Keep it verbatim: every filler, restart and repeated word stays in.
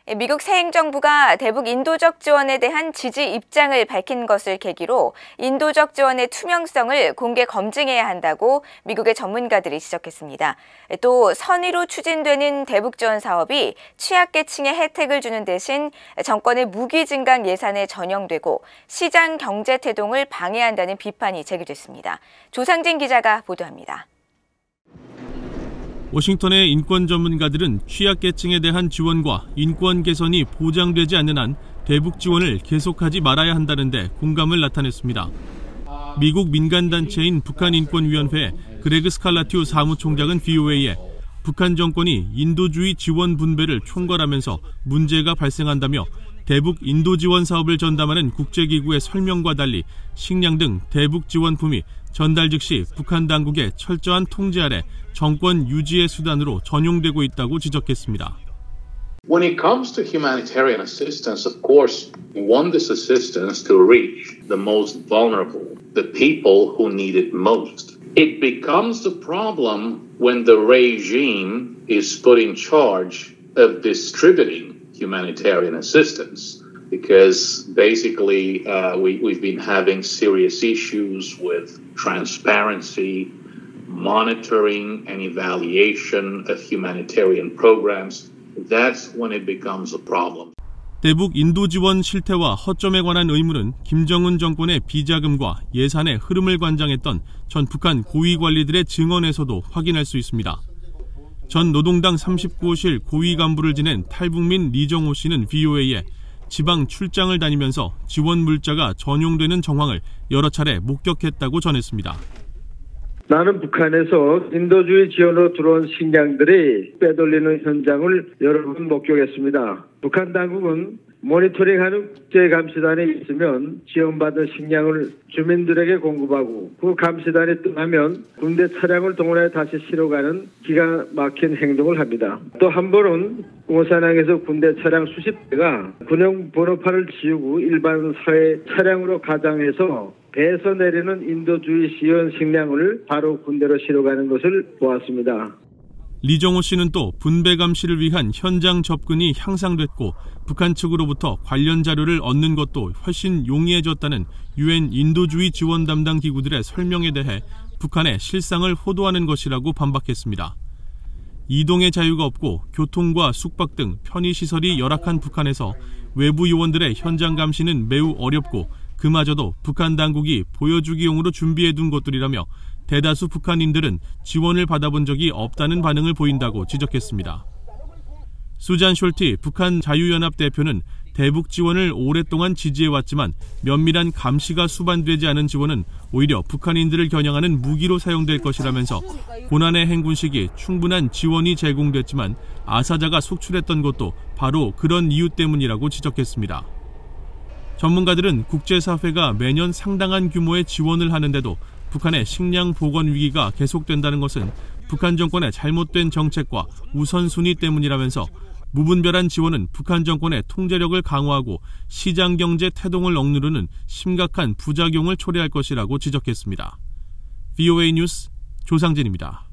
미국 새 행정부가 대북 인도적 지원에 대한 지지 입장을 밝힌 것을 계기로 인도적 지원의 투명성을 공개 검증해야 한다고 미국의 전문가들이 지적했습니다. 또 선의로 추진되는 대북 지원 사업이 취약계층에 혜택을 주는 대신 정권의 무기 증강 예산에 전용되고 시장 경제 태동을 방해한다는 비판이 제기됐습니다. 조상진 기자가 보도합니다. 워싱턴의 인권 전문가들은 취약계층에 대한 지원과 인권 개선이 보장되지 않는 한 대북 지원을 계속하지 말아야 한다는데 공감을 나타냈습니다. 미국 민간단체인 북한인권위원회 그레그 스칼라튜 사무총장은 브이오에이에 북한 정권이 인도주의 지원 분배를 총괄하면서 문제가 발생한다며 대북 인도 지원 사업을 전담하는 국제기구의 설명과 달리 식량 등 대북 지원품이 전달 즉시 북한 당국의 철저한 통제 아래 정권 유지의 수단으로 전용되고 있다고 지적했습니다. When it comes to humanitarian assistance, of course, we want this assistance to reach the most vulnerable, the people who need it most. It becomes a problem when the regime is put in charge of distributing humanitarian assistance, because basically uh, we, we've been having serious issues with transparency, monitoring and evaluation of humanitarian programs. That's when it becomes a problem. 대북 인도 지원 실태와 허점에 관한 의무는 김정은 정권의 비자금과 예산의 흐름을 관장했던 전 북한 고위 관리들의 증언에서도 확인할 수 있습니다. 전 노동당 삼십구 호실 고위 간부를 지낸 탈북민 리정호 씨는 브이오에이에 지방 출장을 다니면서 지원 물자가 전용되는 정황을 여러 차례 목격했다고 전했습니다. 나는 북한에서 인도주의 지원으로 들어온 식량들이 빼돌리는 현장을 여러 번 목격했습니다. 북한 당국은 모니터링하는 국제감시단이 있으면 지원받은 식량을 주민들에게 공급하고 그 감시단이 떠나면 군대 차량을 동원해 다시 실어가는 기가 막힌 행동을 합니다. 또 한 번은 공산항에서 군대 차량 수십 대가 군용 번호판을 지우고 일반 사회 차량으로 가장해서 배에서 내리는 인도주의 지원 식량을 바로 군대로 실어가는 것을 보았습니다. 리정호 씨는 또 분배 감시를 위한 현장 접근이 향상됐고 북한 측으로부터 관련 자료를 얻는 것도 훨씬 용이해졌다는 유엔 인도주의 지원 담당 기구들의 설명에 대해 북한의 실상을 호도하는 것이라고 반박했습니다. 이동의 자유가 없고 교통과 숙박 등 편의시설이 열악한 북한에서 외부 요원들의 현장 감시는 매우 어렵고 그마저도 북한 당국이 보여주기용으로 준비해둔 것들이라며 대다수 북한인들은 지원을 받아본 적이 없다는 반응을 보인다고 지적했습니다. 수잔 숄티 북한 자유연합 대표는 대북 지원을 오랫동안 지지해왔지만 면밀한 감시가 수반되지 않은 지원은 오히려 북한인들을 겨냥하는 무기로 사용될 것이라면서 고난의 행군 시기 충분한 지원이 제공됐지만 아사자가 속출했던 것도 바로 그런 이유 때문이라고 지적했습니다. 전문가들은 국제사회가 매년 상당한 규모의 지원을 하는데도 북한의 식량 보건 위기가 계속된다는 것은 북한 정권의 잘못된 정책과 우선순위 때문이라면서 무분별한 지원은 북한 정권의 통제력을 강화하고 시장 경제 태동을 억누르는 심각한 부작용을 초래할 것이라고 지적했습니다. 브이오에이 뉴스 조상진입니다.